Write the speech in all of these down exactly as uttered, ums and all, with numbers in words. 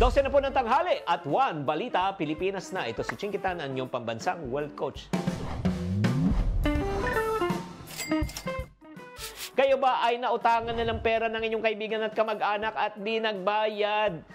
dose na po ng tanghali at one, Balita Pilipinas na. Ito si Chinkitan, ang inyong pambansang world coach. Kayo ba ay nautangan na ng pera ng inyong kaibigan at kamag-anak at di nagbayad?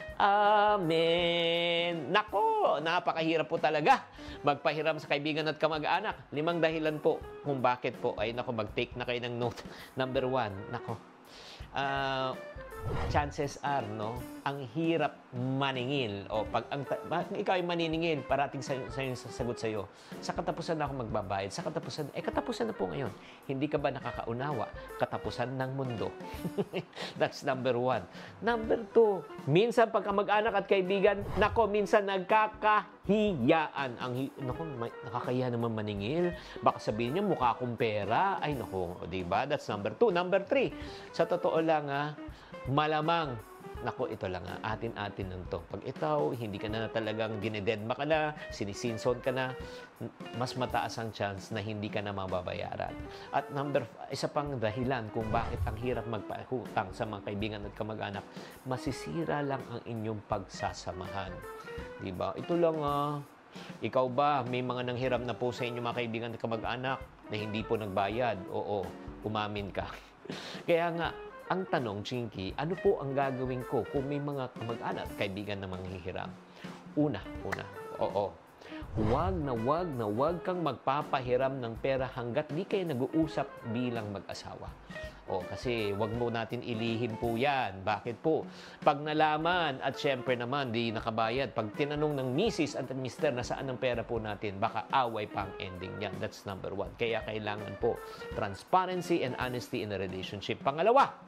Amen. Nako, napakahirap po talaga magpahiram sa kaibigan at kamag-anak. Limang dahilan po kung bakit po. Ay nako, mag-take na kayo ng note. Number one, nako. Uh, chances are, no, ang hirap maningil. O pag ang, ikaw ay maniningil, parating sa, sa, sa sagot sa'yo, sa katapusan na ako magbabayad. Sa katapusan, eh katapusan na po ngayon. Hindi ka ba nakakaunawa? Katapusan ng mundo. That's number one. Number two, minsan pagka mag-anak at kaibigan, nako, minsan nagkakahiyaan. Ang, nako, nakakahiya naman maningil. Baka sabihin niya, mukha akong pera. Ay, nako, diba? That's number two. Number three, sa totoo lang, ah, malamang, nako, ito lang nga, atin-atin lang to. Pag ikaw, hindi ka na talagang dinededma ka na, sinisinson ka na, mas mataas ang chance na hindi ka na mababayaran. At number, isa pang dahilan kung bakit ang hirap magpahutang sa mga kaibigan at kamag-anak, masisira lang ang inyong pagsasamahan. Diba? Ito lang ah, ikaw ba, may mga nanghiram na po sa inyong mga kaibigan at kamag-anak na hindi po nagbayad? Oo, umamin ka. Kaya nga, ang tanong, Chinky, ano po ang gagawin ko kung may mga kamag-anak, kaibigan na manghihiram? Una, una, oo. Huwag na huwag na huwag kang magpapahiram ng pera hanggat di kayo nag-uusap bilang mag-asawa. O, kasi huwag mo natin ilihim po yan. Bakit po? Pag nalaman at syempre naman di nakabayad, pag tinanong ng misis at mister na saan ang pera po natin, baka away pa ang ending yan. That's number one. Kaya kailangan po transparency and honesty in a relationship. Pangalawa,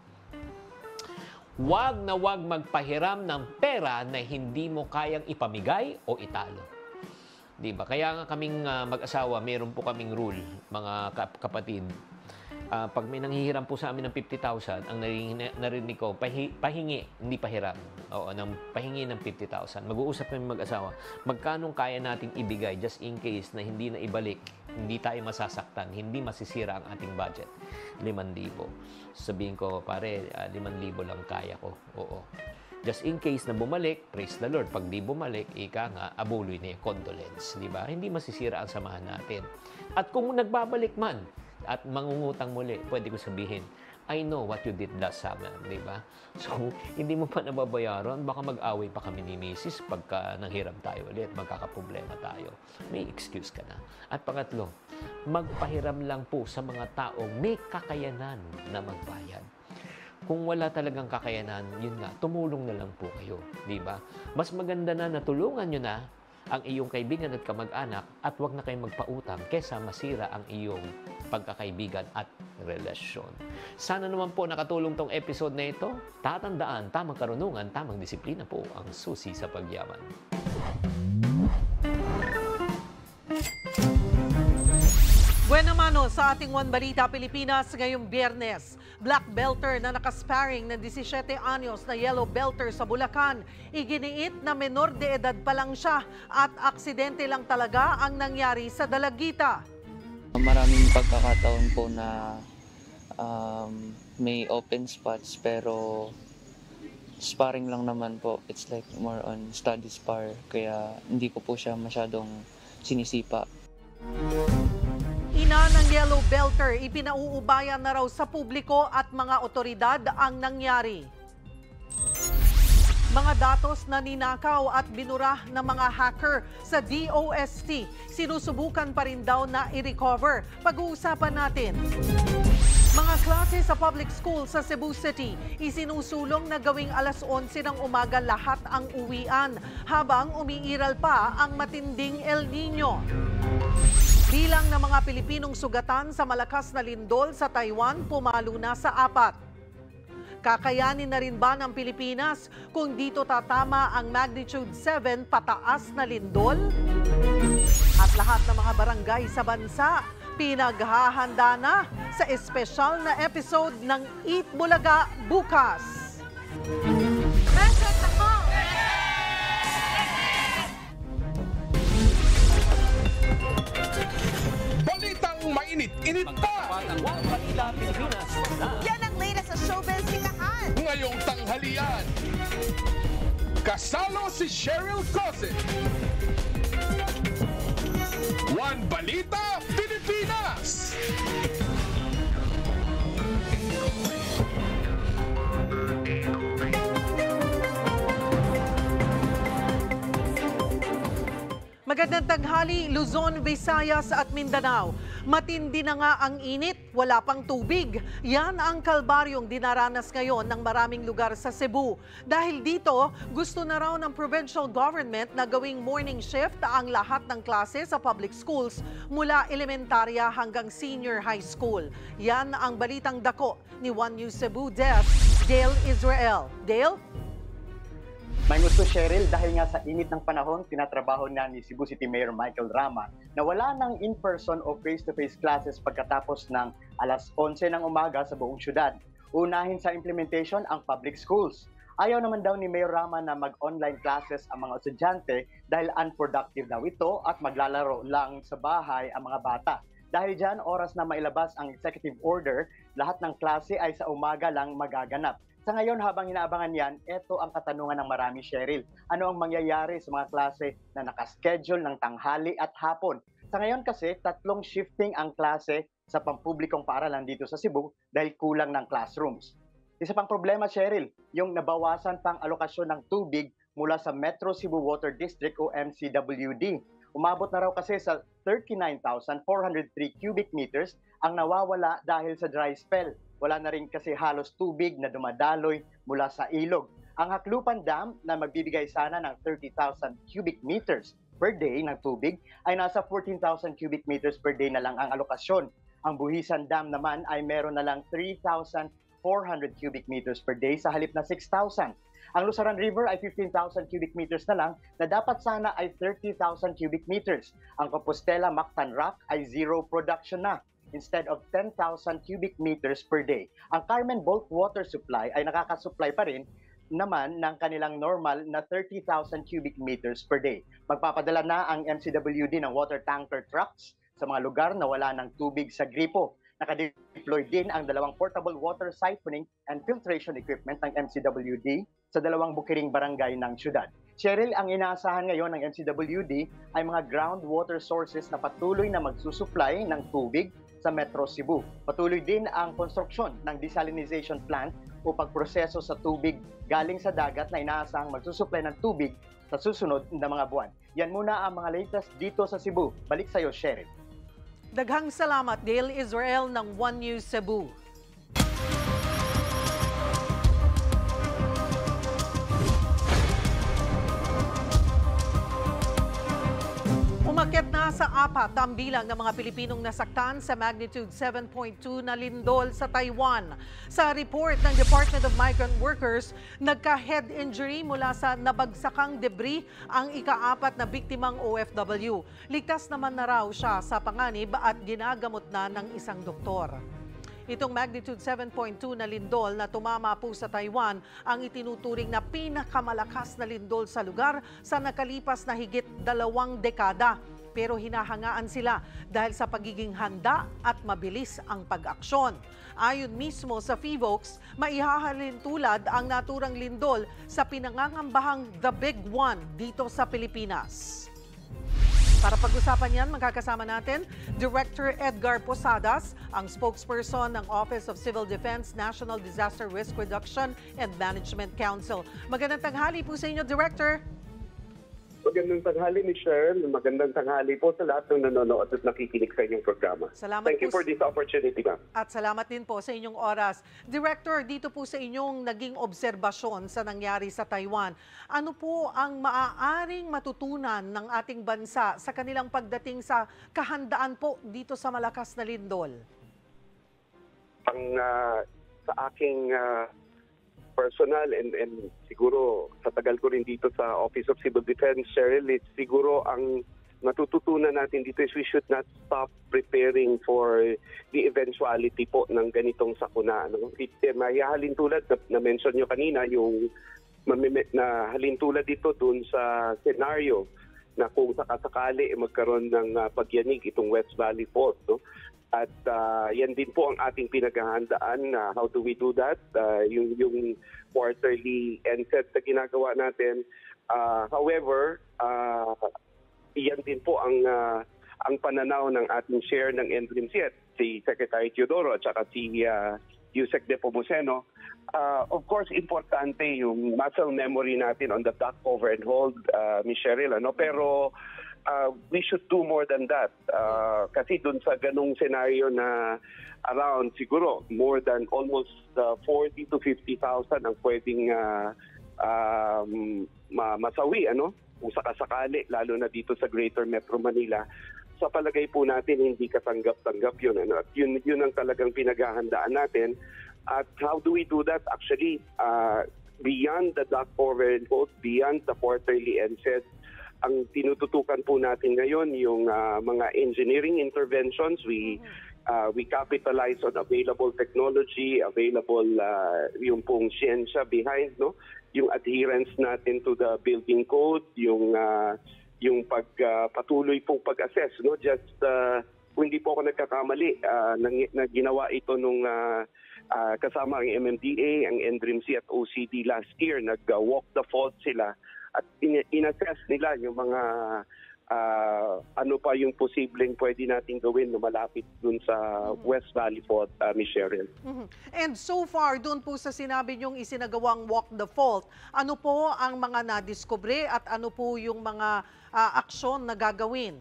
huwag na huwag magpahiram ng pera na hindi mo kayang ipamigay o italo. Diba? Kaya nga kaming uh, mag-asawa, meron po kaming rule, mga kap kapatid. Uh, pag may nanghihiram po sa amin ng fifty thousand, ang narinig, narinig ko, pahi, pahingi, hindi pahiram. Oo, ng, pahingi ng fifty thousand. Mag-uusap kami mag-asawa. Magkanong kaya nating ibigay just in case na hindi na ibalik, hindi tayo masasaktan, hindi masisira ang ating budget. limang libo. Sabihin ko, pare, uh, limang libo lang kaya ko. Oo. Just in case na bumalik, praise the Lord. Pag di bumalik, ika nga, abuloy na yung condolence. Di ba? Hindi masisira ang samahan natin. At kung nagbabalik man, at mangungutang muli, pwede ko sabihin, I know what you did last summer, di ba? So, hindi mo pa nababayaran, baka mag-away pa kami ni misis pagka nanghiram tayo ulit, magkakaproblema tayo. May excuse ka na. At pangatlo, magpahiram lang po sa mga taong may kakayanan na magbayad. Kung wala talagang kakayanan, yun nga, tumulong na lang po kayo, di ba? Mas maganda na natulungan nyo na ang iyong kaibigan at kamag-anak at huwag na kayong magpautang kesa masira ang iyong pagkakaibigan at relasyon. Sana naman po nakatulong tong episode na ito. Tatandaan, tamang karunungan, tamang disiplina po ang susi sa pagyaman. Buena mano sa ating One Balita Pilipinas ngayong Biyernes. Black belter na nakasparing ng disisiete anyos na yellow belter sa Bulacan. Iginiit na menor de edad pa lang siya at aksidente lang talaga ang nangyari sa Dalagita. Maraming pagkakataon po na um, may open spots pero sparring lang naman po. It's like more on study spar kaya hindi ko po siya masyadong sinisipa. Ina ng yellow belter, ipinauubayan na raw sa publiko at mga otoridad ang nangyari. Mga datos na ninakaw at binura ng mga hacker sa D O S T, sinusubukan pa rin daw na i-recover. Pag-uusapan natin. Mga klase sa public school sa Cebu City, isinusulong na gawing alas onse ng umaga lahat ang uwian habang umiiral pa ang matinding El Nino. Bilang ng mga Pilipinong sugatan sa malakas na lindol sa Taiwan, pumalo na sa apat. Kakayanin na rin ba ng Pilipinas kung dito tatama ang magnitude seven pataas na lindol? At lahat ng mga barangay sa bansa, pinaghahanda na sa espesyal na episode ng Eat Bulaga bukas. Message ako! Balitang mainit, init pa! Balita Pilipinas. Yan ang latest sa showbiz hingahan. Ngayong tanghalian. Kasalo si Cheryl Cosset. One Balita Pilipinas. Magandang tanghali, Luzon, Visayas at Mindanao. Matindi na nga ang init, wala pang tubig. Yan ang kalbaryong dinaranas ngayon ng maraming lugar sa Cebu. Dahil dito, gusto na raw ng provincial government na gawing morning shift ang lahat ng klase sa public schools mula elementarya hanggang senior high school. Yan ang balitang dako ni One News Cebu Desk, Dale Israel. Dale? May gusto, Cheryl, dahil nga sa init ng panahon, tinatrabaho na ni Cebu City Mayor Michael Rama na wala ng in-person o face-to-face classes pagkatapos ng alas onse ng umaga sa buong syudad. Unahin sa implementation ang public schools. Ayaw naman daw ni Mayor Rama na mag-online classes ang mga estudyante dahil unproductive daw ito at maglalaro lang sa bahay ang mga bata. Dahil dyan, oras na mailabas ang executive order, lahat ng klase ay sa umaga lang magaganap. Sa ngayon, habang hinaabangan yan, ito ang katanungan ng marami, Cheryl. Ano ang mangyayari sa mga klase na nakaschedule ng tanghali at hapon? Sa ngayon kasi, tatlong shifting ang klase sa pampublikong paaralan dito sa Cebu dahil kulang ng classrooms. Isa pang problema, Cheryl, yung nabawasan pang alokasyon ng tubig mula sa Metro Cebu Water District o M C W D. Umabot na raw kasi sa thirty-nine thousand four hundred three cubic meters ang nawawala dahil sa dry spell. Wala na rin kasi halos tubig na dumadaloy mula sa ilog. Ang Haklupan Dam na magbibigay sana ng thirty thousand cubic meters per day ng tubig ay nasa fourteen thousand cubic meters per day na lang ang alokasyon. Ang Buhisan Dam naman ay meron na lang three thousand four hundred cubic meters per day sa halip na six thousand. Ang Lusaran River ay fifteen thousand cubic meters na lang na dapat sana ay thirty thousand cubic meters. Ang Compostela Mactan Rock ay zero production na, instead of ten thousand cubic meters per day. Ang Carmen Bulk Water Supply ay nakakasupply pa rin naman ng kanilang normal na thirty thousand cubic meters per day. Magpapadala na ang M C W D ng water tanker trucks sa mga lugar na wala ng tubig sa gripo. Nakadeploy din ang dalawang portable water siphoning and filtration equipment ng M C W D sa dalawang bukiring barangay ng syudad. Cheryl, ang inaasahan ngayon ng M C W D ay mga groundwater sources na patuloy na magsusupply ng tubig sa Metro Cebu. Patuloy din ang konstruksyon ng desalinization plant o pagproseso sa tubig galing sa dagat na inaasahang magsusupply ng tubig sa susunod na mga buwan. Yan muna ang mga latest dito sa Cebu. Balik sa iyo, Cheryl. Daghang salamat, Dale Israel ng One News Cebu. Umakyat na sa apat ang bilang ng mga Pilipinong nasaktan sa magnitude seven point two na lindol sa Taiwan. Sa report ng Department of Migrant Workers, nagka-head injury mula sa nabagsakang debris ang ikaapat na biktimang O F W. Ligtas naman na raw siya sa panganib at ginagamot na ng isang doktor. Itong magnitude seven point two na lindol na tumama po sa Taiwan ang itinuturing na pinakamalakas na lindol sa lugar sa nakalipas na higit dalawang dekada. Pero hinahangaan sila dahil sa pagiging handa at mabilis ang pag-aksyon. Ayon mismo sa PHIVOLCS, maihahalin tulad ang naturang lindol sa pinangangambahang The Big One dito sa Pilipinas. Para pag-usapan yan, magkakasama natin Director Edgar Posadas, ang spokesperson ng Office of Civil Defense National Disaster Risk Reduction and Management Council. Magandang tanghali po sa inyo, Director. Magandang tanghali, Miz Cheryl. Magandang tanghali po sa lahat ng nanonood at nakikinig sa inyong programa. Salamat Thank you po for this opportunity, ma'am. At salamat din po sa inyong oras. Director, dito po sa inyong naging obserbasyon sa nangyari sa Taiwan, ano po ang maaaring matutunan ng ating bansa sa kanilang pagdating sa kahandaan po dito sa malakas na lindol? Ang uh, sa aking uh, personal and, and siguro sa tagal ko rin dito sa Office of Civil Defense, Cheryl, it's siguro ang matututunan natin dito is we should not stop preparing for the eventuality po ng ganitong sakuna. No? It, eh, may halintulad na, na mention nyo kanina yung na halintulad dito dun sa scenario na kung sakasakali eh, magkaroon ng uh, pagyanig itong West Valley Fault. No? At uh, yan din po ang ating pinaghahandaan na how do we do that? Uh, yung, yung quarterly N S E D na ginagawa natin. Uh, however, uh, yan din po ang uh, ang pananaw ng ating chair ng N D R I M S I E T, si Secretary Teodoro at saka si uh, Yusek Nepomuceno. Uh, of course, importante yung muscle memory natin on the duck cover and hold, uh, Miz Cheryl, ano? Pero Uh, we should do more than that. Uh, kasi dun sa ganung scenario na around siguro more than almost uh, forty to fifty thousand ang pwedeng uh, um, ma masawi, ano? Kung sakasakali, lalo na dito sa Greater Metro Manila. Sa palagay po natin, hindi katanggap-tanggap yun. Ano? At yun, yun ang talagang pinaghahandaan natin. At how do we do that? Actually, uh, beyond the duck cover and hold, beyond the quarterly N S E D, ang tinututukan po natin ngayon yung uh, mga engineering interventions. We uh, we capitalize on available technology, available uh, yung pong siyensya behind, no? Yung adherence natin to the building code, yung uh, yung pag uh, patuloy pong pag-assess, no? Just uh, kung hindi po ako nagkakamali, uh, nang, na ginawa ito nung uh, uh, kasama ang M M D A, ang N D R I M S I at O C D last year, nag-walk uh, the fault sila. At in-assess nila yung mga uh, ano pa yung posibleng pwede nating gawin na malapit dun sa mm-hmm. West Valley Fault, uh, Miz Cheryl. Mm-hmm. And so far, dun po sa sinabi niyong isinagawang walk the fault, ano po ang mga nadiskubre at ano po yung mga uh, aksyon na gagawin?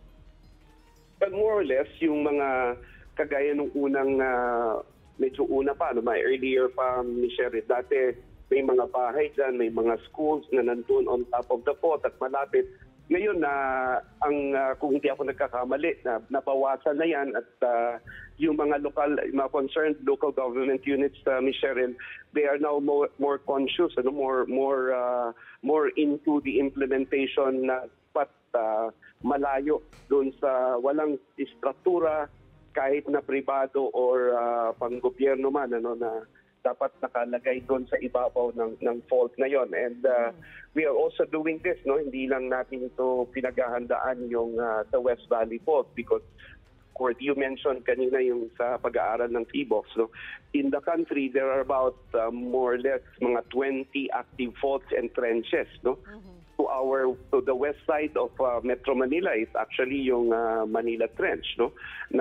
But more or less, yung mga kagaya nung unang, uh, medyo una pa, no, may earlier pa, Miz Cheryl, dati may mga bahay dyan, may mga schools na nandun on top of the fault at malapit. Ngayon na uh, ang uh, kung hindi ako nagkakamali, na nabawasan na yan at uh, yung mga local, mga concerned local government units, uh, Miz Cheryl, they are now more, more conscious, ano, more more uh, more into the implementation na pat uh, malayo doon sa walang istruktura kahit na pribado or uh, pang-gobyerno man, ano, na dapat nakalagay doon sa ibabaw ng ng fault na yon. And uh, we are also doing this, no, hindi lang natin ito pinaghahandaan yung uh, sa West Valley Fault because Court, you mentioned kanina yung sa pag-aaral ng T B O X, no. In the country there are about uh, more or less mga twenty active faults and trenches, no. Mm-hmm. To our to the west side of uh, Metro Manila is actually yung uh, Manila Trench, no,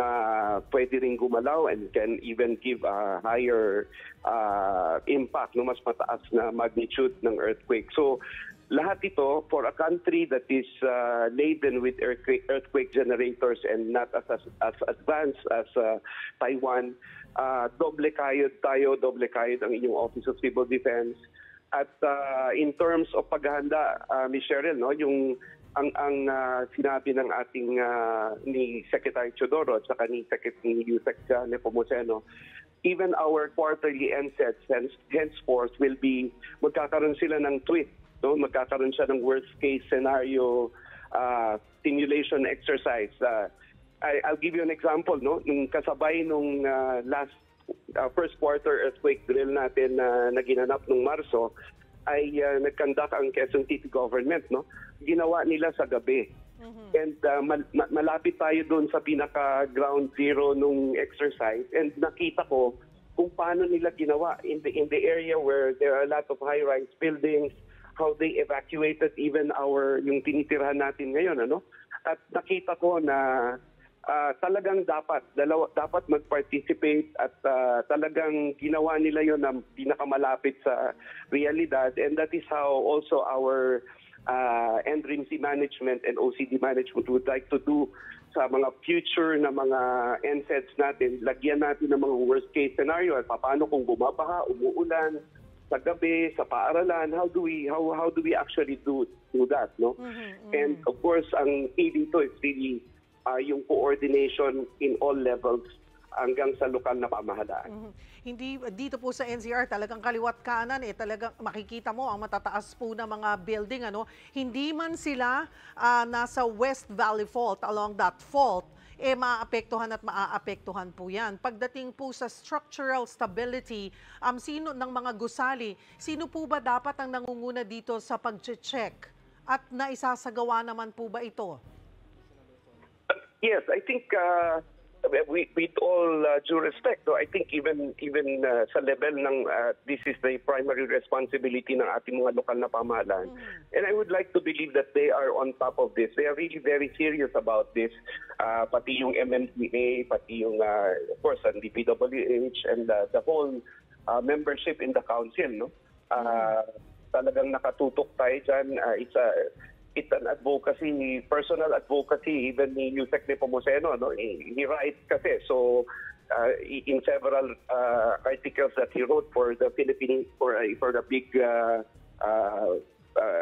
na pwede ring gumalaw and can even give a higher uh, impact, no, mas mataas na magnitude ng earthquake. So lahat ito for a country that is uh, laden with earthquake, earthquake generators and not as as, as advanced as uh, Taiwan, uh, doble kayod tayo, doble kayod ang inyong Office of Civil Defense. At uh, in terms of paghahanda, uh, Miz Cheryl, no, yung ang ang uh, sinabi ng ating uh, ni Secretary Teodoro at saka ni Secretary Yusek uh, Nepomuceno, even our quarterly N S E Ds henceforth will be, magkakaroon sila ng tweet, no, magkakaroon siya ng worst case scenario uh, simulation exercise. Uh, I, I'll give you an example, no, nung kasabay nung uh, last Uh, first quarter earthquake drill natin na uh, naginanap nung Marso ay uh, nag-conduct ang Quezon City government, no. Ginawa nila sa gabi. Mm-hmm. And uh, mal- ma- malapit tayo doon sa pinaka ground zero nung exercise and nakita ko kung paano nila ginawa in the in the area where there are a lot of high-rise buildings, how they evacuated even our yung tinitirhan natin ngayon, ano. At nakita ko na Uh, talagang dapat dalawa, dapat mag-participate at uh, talagang ginawa nila yon na pinakamalapit sa realidad, and that is how also our uh, N D R I M S I management and O C D management would like to do sa mga future na mga N S E Ds natin. Lagyan natin ng mga worst case scenario at paano kung bumabaha, umuulan sa gabi, sa paaralan, how do we how how do we actually do do that, no? Mm-hmm, mm-hmm. And of course ang key dito is really Uh, yung coordination in all levels hanggang sa lokal na pamahalaan. Mm-hmm. Hindi dito po sa N C R talagang kaliwat kanan eh, talagang makikita mo ang matataas po na mga building, ano. Hindi man sila uh, nasa West Valley Fault, along that fault, eh maaapektuhan at maaapektuhan po yan. Pagdating po sa structural stability, um, sino ng mga gusali, sino po ba dapat ang nangunguna dito sa pag-check? At naisasagawa naman po ba ito? Yes, I think uh, with, with all uh, due respect, no, I think even even uh, sa level ng uh, this is the primary responsibility ng ating mga lokal na pamahalaan. And I would like to believe that they are on top of this. They are really very serious about this. Uh, pati yung M M D A, pati yung, uh, of course, ang D P W H and uh, the whole uh, membership in the council. No? Uh, talagang nakatutok tayo dyan. Uh, it's a... It's an advocacy, personal advocacy, even ni Yusek Nepomuceno, no? He, he writes kasi. So, uh, in several uh, articles that he wrote for the Philippine, for, uh, for the big, uh, uh, uh,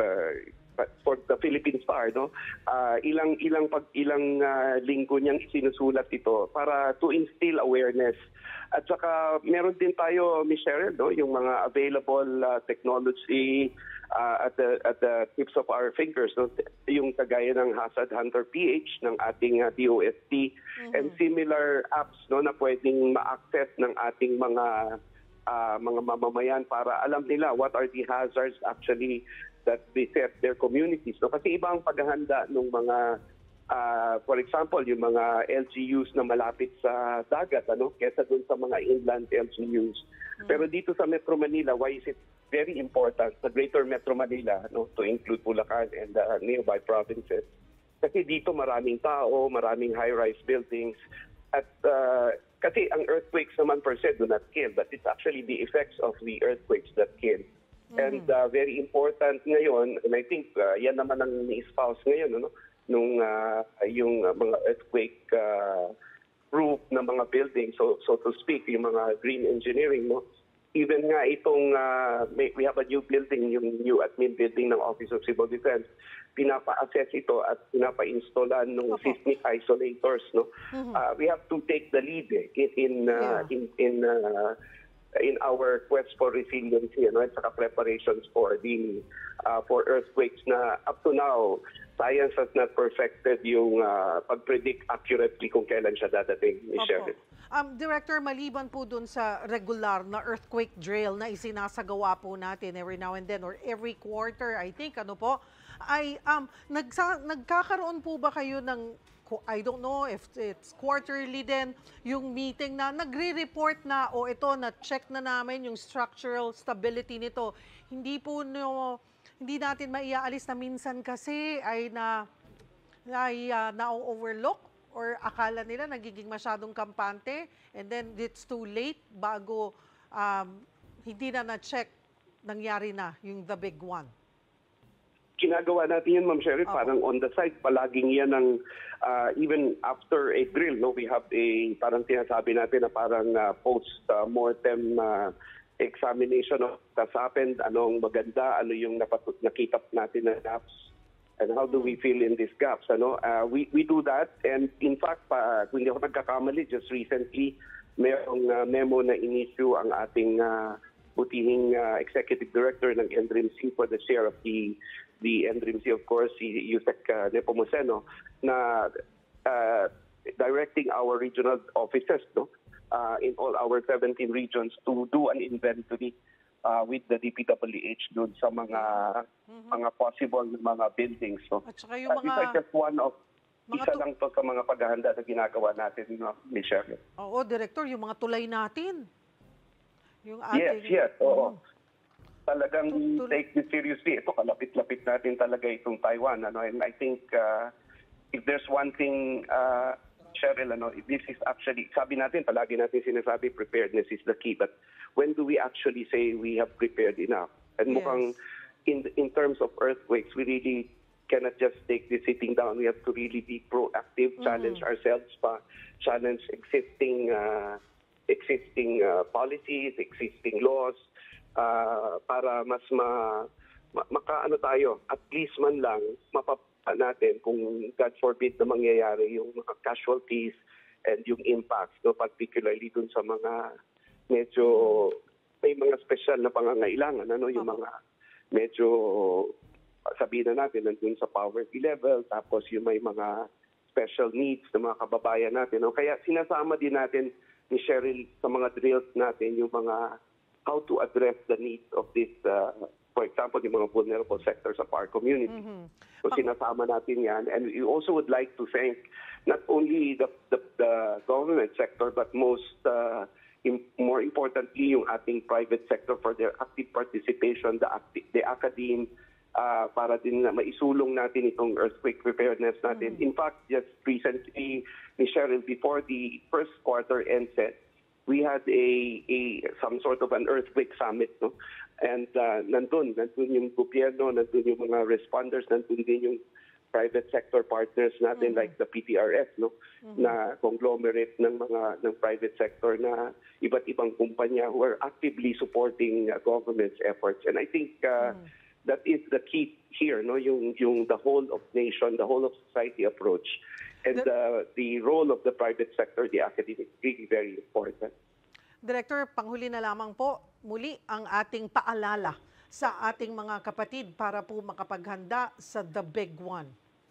uh, for the Philippine Star, no? Uh, ilang, ilang, pag, ilang uh, linggo niyang isinusulat ito para to instill awareness. At saka, meron din tayo, Miz Cheryl, no? Yung mga available uh, technology, Uh, at the at the tips of our fingers, no? Yung kagaya ng Hazard Hunter P H ng ating uh, D O S T mm-hmm. and similar apps, no, na pwedeng ma-access ng ating mga uh, mga mamamayan para alam nila what are the hazards actually that beset their communities, no? Kasi iba ang paghahanda ng mga uh, for example yung mga L G Us na malapit sa dagat, ano, kaysa dun sa mga inland L G Us. Mm-hmm. Pero dito sa Metro Manila, why is it very important sa Greater Metro Manila, no, to include Bulacan and uh, nearby provinces? Kasi dito maraming tao, maraming high-rise buildings, at uh, kasi ang earthquakes naman per se do not kill, but it's actually the effects of the earthquakes that kill. Mm-hmm. And uh, very important ngayon, and I think uh, yan naman ang ni-espouse ngayon, no, nung uh, yung uh, mga earthquake uh, proof na mga buildings, so so to speak, yung mga green engineering, no. Even nga itong, uh, may, we have a new building, yung new admin building ng Office of Civil Defense, pinapa-assess ito at pinapa-installan ng okay. seismic isolators. No? Mm-hmm. Uh, we have to take the lead eh, in in uh, yeah. in in, uh, in our quest for resiliency, ano, at saka preparations for the uh, for earthquakes na up to now, science has not perfected yung uh, pag-predict accurately kung kailan siya dadating, Miz Cheryl. Um, Director, maliban po dun sa regular na earthquake drill na isinasagawa po natin every now and then or every quarter, I think, ano po, ay um, nagsa, nagkakaroon po ba kayo ng, I don't know if it's quarterly din, yung meeting na nagre-report na, o oh, ito, na-check na namin yung structural stability nito. Hindi po, no, hindi natin maiaalis na minsan kasi ay na, ay uh, na-overlook or akala nila nagiging masyadong kampante and then it's too late bago um, hindi na na-check, nangyari na yung the big one. Ginagawa natin yun, Ma'am Cheryl, okay. Parang on the side, palaging yan ang, uh, even after a drill, no, we have a, parang sinasabi natin na parang uh, post-mortem uh, examination of what's happened, anong maganda, ano yung napatut nakita natin na gaps. And how do we fill in these gaps? Ano? Uh, we, we do that. And in fact, pa, kung hindi ako nagkakamali, just recently, mayroong uh, memo na in-issue ang ating uh, butihing uh, Executive Director ng N D R I M C for the chair of the, the N D R I M C, of course, si Yusek uh, Nepomuceno, na uh, directing our regional offices, no, uh, in all our seventeen regions to do an inventory Uh, with the D P W H doon sa mga mm-hmm. mga possible mga buildings. So, at saka yung uh, mga... These are just one of, mga isa lang to sa mga paghahanda na ginagawa natin, no, Miz Cheryl. Oo, Director, yung mga tulay natin. Yung ating... Yes, yes, oo. Mm. Talagang Tul- take this seriously. Ito, kalapit-lapit natin talaga itong Taiwan. Ano? And I think uh, if there's one thing, uh, Cheryl, ano, this is actually, sabi natin, palagi natin sinasabi, preparedness is the key. But when do we actually say we have prepared enough? And yes. mukhang in in terms of earthquakes, we really cannot just take this sitting down. We have to really be proactive, mm-hmm. challenge ourselves, pa, challenge existing uh, existing uh, policies, existing laws, uh, para mas ma, ma makaano tayo, at least man lang mapapa natin kung God forbid na mangyayari yung mga casualties and yung impacts, no, particularly dun sa mga medyo may mga special na pangangailangan, ano, yung mga medyo sabihin na natin nandun sa poverty level, tapos yung may mga special needs ng mga kababayan natin. No? Kaya sinasama din natin ni Cheryl sa mga drills natin yung mga how to address the needs of this uh, for example, yung mga vulnerable sectors of our community. Mhm. So sinasama natin yan. And we also would like to thank not only the, the, the government sector, but most, uh, im- more importantly, yung ating private sector for their active participation, the, acti- the academe, uh, para din na maisulong natin itong earthquake preparedness natin. In fact, just recently, ni Cheryl, before the first quarter ended, we had a, a some sort of an earthquake summit, no? And uh, nandun, nandun yung gobyerno, nandun yung mga responders, nandun din yung private sector partners natin, like the P T R S, no? Na conglomerate ng mga ng private sector na iba't ibang kumpanya who are actively supporting uh, government's efforts. And I think uh, that is the key here, no? Yung yung the whole of nation, the whole of society approach, and uh, the role of the private sector, the academic, really very important. Director, panghuli na lamang po, muli ang ating paalala sa ating mga kapatid para po makapaghanda sa The Big One.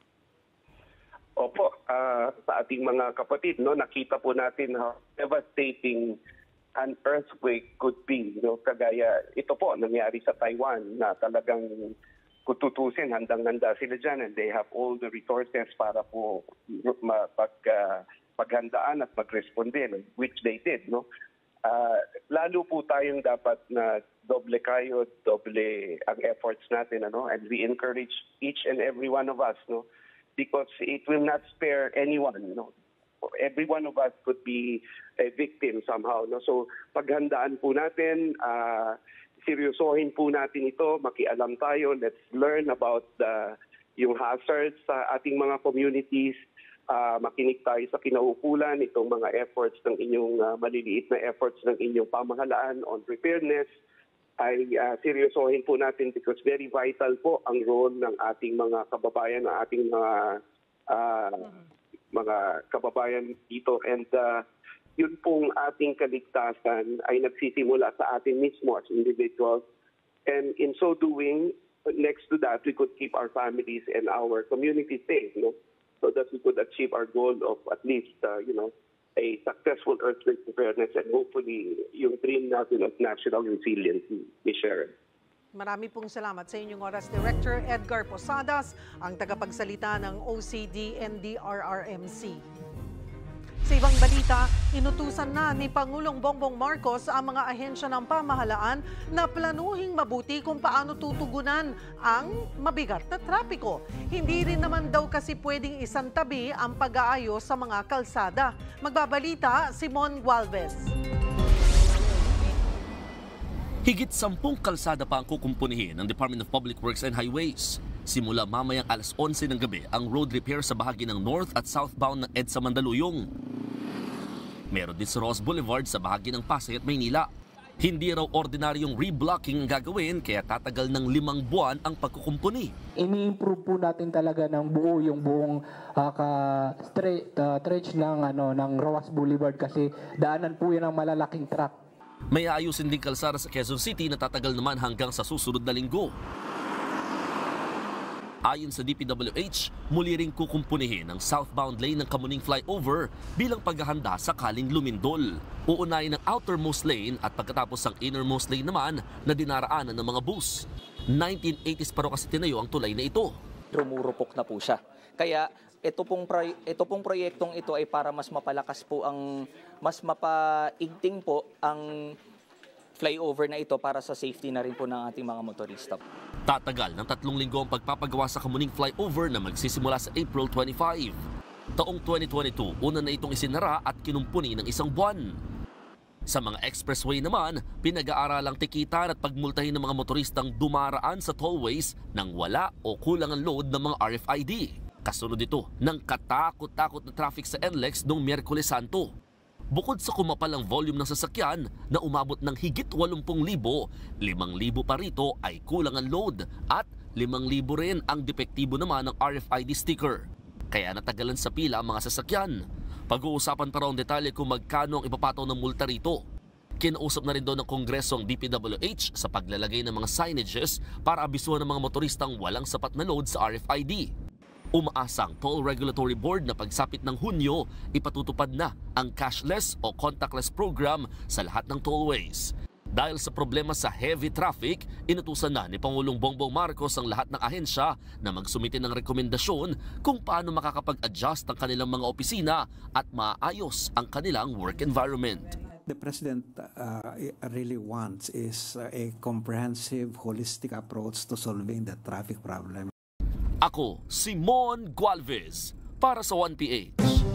Opo, ah, sa ating mga kapatid, no, nakita po natin how devastating an earthquake could be, no, kagaya ito po nangyari sa Taiwan na talagang kung tutusin, handang-handa sila dyan, and they have all the resources para po mapag, uh, paghandaan at magresponde, which they did, no. Uh, lalo po tayong dapat na doble kayo, doble ang efforts natin, ano, and we encourage each and every one of us, no, because it will not spare anyone, no. Every one of us could be a victim somehow, no. So paghandaan po natin, uh, seryosohin po natin ito, makialam tayo, let's learn about the yung hazards sa ating mga communities. Uh, makinig tayo sa kinaukulan, itong mga efforts ng inyong uh, maliliit na efforts ng inyong pamahalaan on preparedness, ay uh, seryosohin po natin because very vital po ang role ng ating mga kababayan, ng ating mga uh, mga kababayan dito. And uh, yun pong ating kaligtasan ay nagsisimula sa atin mismo as individuals. And in so doing, next to that, we could keep our families and our community safe, no? So that we could achieve our goal of at least, uh, you know, a successful earthquake preparedness and hopefully yung dream natin of national resiliency, Miz Sharon. Marami pong salamat sa inyong oras, Director Edgar Posadas, ang tagapagsalita ng O C D N D R R M C. Sa ibang balita, inutusan na ni Pangulong Bongbong Marcos ang mga ahensya ng pamahalaan na planuhing mabuti kung paano tutugunan ang mabigat na trapiko. Hindi rin naman daw kasi pwedeng isantabi ang pag-aayos sa mga kalsada. Magbabalita, Simon Gualvez. Higit sampung kalsada pa ang kukumpunihin ng Department of Public Works and Highways. Simula mamayang alas onse ng gabi ang road repair sa bahagi ng north at southbound ng EDSA Mandaluyong. Meron din sa Ross Boulevard sa bahagi ng Pasay at Maynila. Hindi raw ordinaryong reblocking ang gagawin kaya tatagal ng limang buwan ang pagkukumpuni. Ini-improve po natin talaga ng buo yung buong uh, ka straight, uh, stretch ng, ano, ng Ross Boulevard kasi daanan po yan ng malalaking truck. May ayusin din kalsada sa Quezon City na tatagal naman hanggang sa susunod na linggo. Ayon sa D P W H, muli ring kukumpunihin ang southbound lane ng Kamuning Flyover bilang paghahanda sakaling lumindol. Uunahin ang outermost lane at pagkatapos ang innermost lane naman na dinaraanan ng mga bus. nineteen eighties pa raw kasi tinayo ang tulay na ito. Rumurupok na po siya. Kaya ito pong, proy- ito pong proyektong ito ay para mas mapalakas po ang, mas mapaigting po ang flyover na ito para sa safety na rin po ng ating mga motorista. Tatagal ng tatlong linggo ang pagpapagawa sa Kamuning Flyover na magsisimula sa April twenty-five. Taong twenty twenty-two, una na itong isinara at kinumpuni ng isang buwan. Sa mga expressway naman, pinag-aaralang tikitan at pagmultahin ng mga motoristang dumaraan sa tollways nang wala o kulang ang load ng mga R F I D. Kasunod ito ng katakot-takot na traffic sa N L E X noong Miyerkules Santo. Bukod sa kumapal ang volume ng sasakyan na umabot ng higit walumpung libo, limang libo pa rito ay kulang ang load at limang libo rin ang depektibo naman ng R F I D sticker. Kaya natagalan sa pila ang mga sasakyan. Pag-uusapan pa raw ang detalye kung magkano ang ipapataw ng multa rito. Kinausap na rin doon ng Kongreso ang D P W H sa paglalagay ng mga signages para abisuhan ng mga motoristang walang sapat na load sa R F I D. Umaasang Toll Regulatory Board na pagsapit ng Hunyo, ipatutupad na ang cashless o contactless program sa lahat ng tollways. Dahil sa problema sa heavy traffic, inutusan na ni Pangulong Bongbong Marcos ang lahat ng ahensya na magsumite ng rekomendasyon kung paano makakapag-adjust ang kanilang mga opisina at maayos ang kanilang work environment. The President uh, really wants is uh, a comprehensive, holistic approach to solving the traffic problem. Ako, Simon Gualvez, para sa one P H.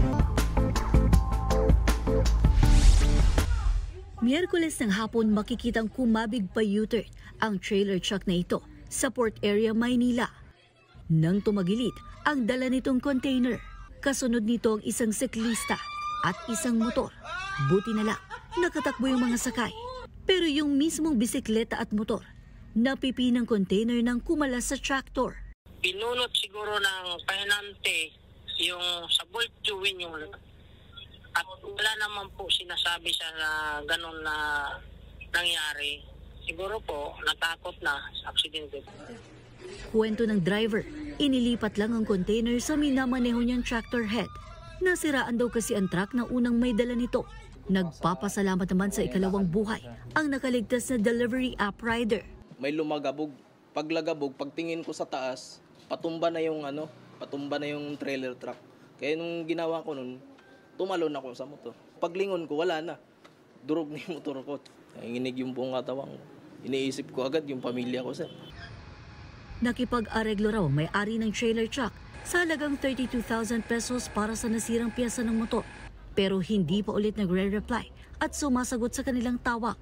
Miyerkules ng hapon makikitang kumabig pa U-turn ang trailer truck na ito sa Port Area, Maynila. Nang tumagilid ang dala nitong container, kasunod nito ang isang siklista at isang motor. Buti na lang, nakatakbo yung mga sakay. Pero yung mismong bisikleta at motor, napipi ng container ng kumalas sa tractor. Pinunot siguro ng pahinante yung sa bolt join yung at wala naman po sinasabi sa na ganun na nangyari. Siguro po natakot na sa aksidente. Kwento ng driver, inilipat lang ang container sa minamaneho niyang tractor head. Nasiraan daw kasi ang truck na unang may dala nito. Nagpapasalamat naman sa ikalawang buhay ang nakaligtas na delivery app rider. May lumagabog. Paglagabog, pagtingin ko sa taas, patumba na yung ano, patumba na yung trailer truck. Kaya nung ginawa ko nun, tumalon ako sa motor. Paglingon ko, wala na. Durog na yung motor ko. Nanginginig yung buong katawan ko. Iniisip ko agad yung pamilya ko, sir. Nakipag-areglo raw may-ari ng trailer truck sa halagang thirty-two thousand pesos para sa nasirang piyesa ng motor. Pero hindi pa ulit nagre-reply at sumasagot sa kanilang tawag.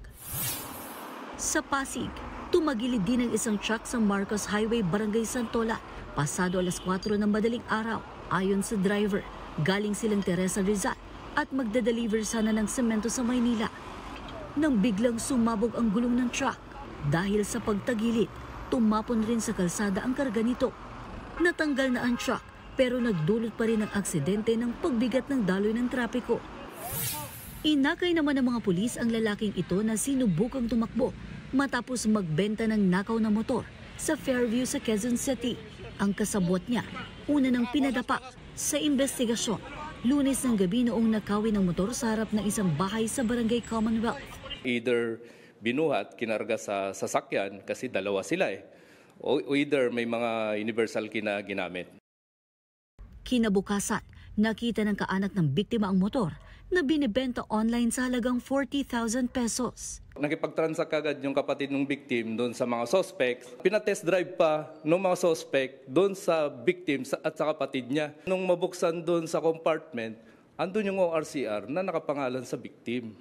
Sa Pasig, tumagilid din ang isang truck sa Marcos Highway, Barangay Santola, pasado alas kwatro ng madaling araw. Ayon sa driver, galing silang Teresa Rizal at magdadeliver sana ng semento sa Maynila. Nang biglang sumabog ang gulong ng truck, dahil sa pagtagilid, tumapon rin sa kalsada ang karga nito. Natanggal na ang truck pero nagdulot pa rin ang aksidente ng pagbigat ng daloy ng trapiko. Inakay naman ng mga pulis ang lalaking ito na sinubukang tumakbo matapos magbenta ng nakaw na motor sa Fairview sa Quezon City. Ang kasabwat niya, una nang pinadapa sa investigasyon. Lunes ng gabi noong nakawin ng motor sa harap ng isang bahay sa Barangay Commonwealth. Either binuhat, kinarga sa sasakyan kasi dalawa sila eh. O either may mga universal key na ginamit. Kinabukasan, nakita ng kaanak ng biktima ang motor na binibenta online sa halagang forty thousand pesos. Nakipag-transact agad yung kapatid ng victim doon sa mga suspects. Pinatest drive pa ng mga suspect doon sa victim at sa kapatid niya. Nung mabuksan doon sa compartment, andun yung O R C R na nakapangalan sa victim.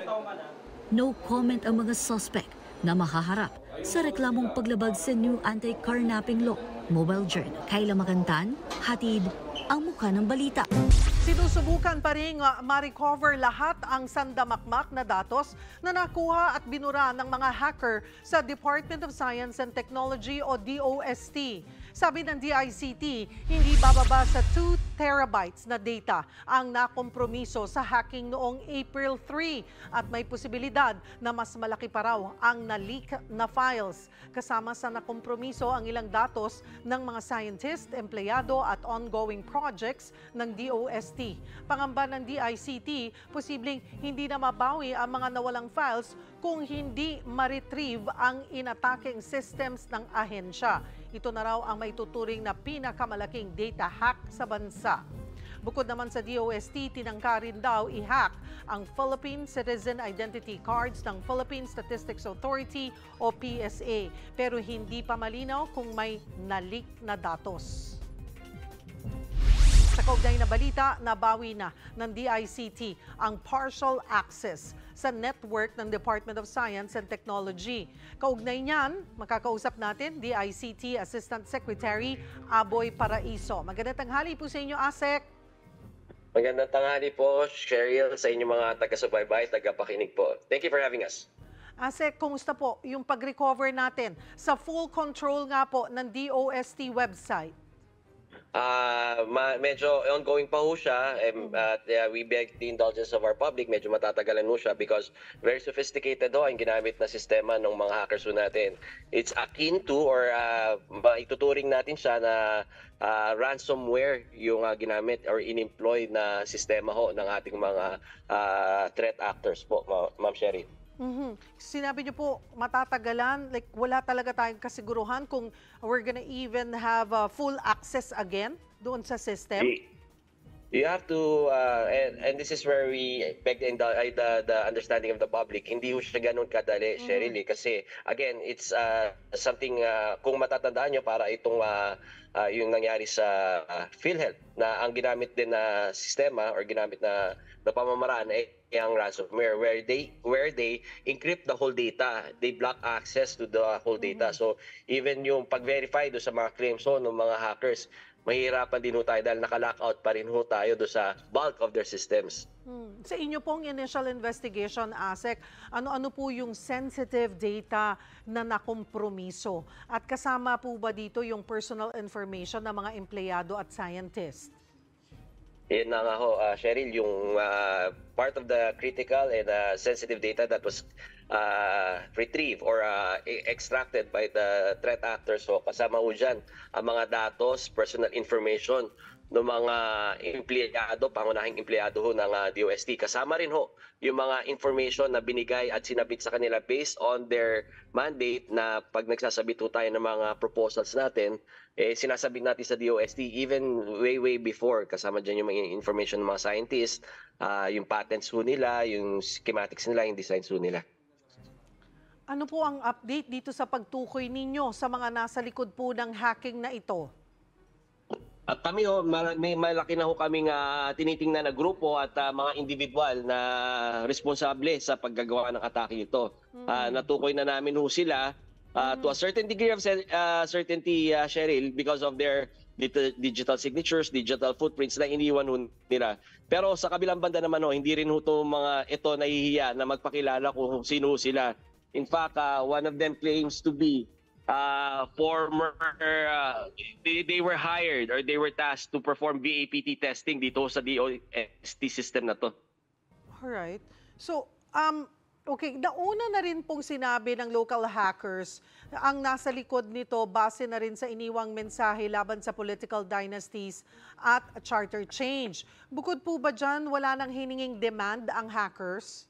No comment ang mga suspect na makaharap sa reklamong paglabag sa new anti-carnapping law. Mobile Journal, Kayla Magantan, hatid ang mukha ng balita. Sinusubukan pa rin uh, ma-recover lahat ang sandamakmak na datos na nakuha at binura ng mga hacker sa Department of Science and Technology o D O S T. Sabi ng D I C T, hindi bababa sa two terabytes na data ang nakompromiso sa hacking noong April three at may posibilidad na mas malaki pa raw ang na-leak na files. Kasama sa nakompromiso ang ilang datos ng mga scientist, empleyado at ongoing projects ng D O S T. Pangamba ng D I C T, posibleng hindi na mabawi ang mga nawalang files kung hindi ma-retrieve ang inatakeng systems ng ahensya. Ito na raw ang may tuturing na pinakamalaking data hack sa bansa. Bukod naman sa D O S T, tinangka rin daw i-hack ang Philippine Citizen Identity Cards ng Philippine Statistics Authority o P S A. Pero hindi pa malinaw kung may na-leak na datos. Sa kaugnay na balita, nabawi na ng D I C T ang partial access sa network ng Department of Science and Technology. Kaugnay niyan, makakausap natin D I C T Assistant Secretary Aboy Paraiso. Magandang tanghali po sa inyo, Asek. Magandang tanghali po, Cheryl, sa inyong mga taga-subaybay, taga-pakinig po. Thank you for having us. Asek, kumusta po yung pag-recover natin sa full control nga po ng D O S T website? Uh, ma- medyo ongoing pa ho siya. Um, uh, we beg the indulgence of our public. Medyo matatagalan ho siya because very sophisticated ho ang ginamit na sistema ng mga hackers ho natin. It's akin to or uh, maituturing natin siya na uh, ransomware yung uh, ginamit or in-employ na sistema ho ng ating mga uh, threat actors po, Ma- Ma'am Sherry. Mhm. Sinabi niyo po matatagalan, like wala talaga tayong kasiguruhan kung we're gonna even have uh, full access again doon sa system? Y- You have to, uh, and, and this is where we beg the, the, the understanding of the public. Hindi ho siya ganun kadali, Mm-hmm. Cheryl, eh. Kasi, again, it's uh, something, uh, kung matatandaan nyo, para itong uh, uh, yung nangyari sa uh, PhilHealth, na ang ginamit din na sistema or ginamit na, na pamamaraan ay ang ransomware, where they where they encrypt the whole data, they block access to the whole data. So even yung pag-verify do sa mga claims ho ng mga hackers, mahirapan din ho tayo dahil naka-lockout pa rin ho tayo do sa bulk of their systems. Hmm. Sa inyo pong initial investigation, ASEC, ano-ano po yung sensitive data na nakompromiso? At kasama po ba dito yung personal information ng mga empleyado at scientist? Yan na nga ho, uh, Cheryl, yung uh, part of the critical and uh, sensitive data that was uh, retrieved or uh, extracted by the threat actors. So kasama ho dyan ang mga datos, personal information ng mga empleyado, pangunahing empleyado ho ng uh, D O S T. Kasama rin ho yung mga information na binigay at sinabit sa kanila based on their mandate na pag nagsasabit ho tayo ng mga proposals natin, eh, sinasabit natin sa D O S T even way, way before. Kasama dyan yung mga information ng mga scientists, uh, yung patents ho nila, yung schematics nila, yung designs ho nila. Ano po ang update dito sa pagtukoy ninyo sa mga nasa likod po ng hacking na ito? At kami ho, may malaki na ho kaming uh, tinitingnan na grupo at uh, mga individual na responsable sa paggagawa ng atake ito. Mm-hmm. Uh, natukoy na namin ho sila uh, mm-hmm. to a certain degree of uh, certainty, uh, Cheryl, because of their digital signatures, digital footprints na iniwan ho nila. Pero sa kabilang banda naman ho, hindi rin ho to mga ito nahihiya na magpakilala kung sino sila. In fact, uh, one of them claims to be uh, former, uh, they, they were hired or they were tasked to perform V A P T testing dito sa D O S T system na to. Alright. So, um, okay, nauna na rin pong sinabi ng local hackers ang nasa likod nito base na rin sa iniwang mensahe laban sa political dynasties at charter change. Bukod po ba dyan, wala nang hininging demand ang hackers?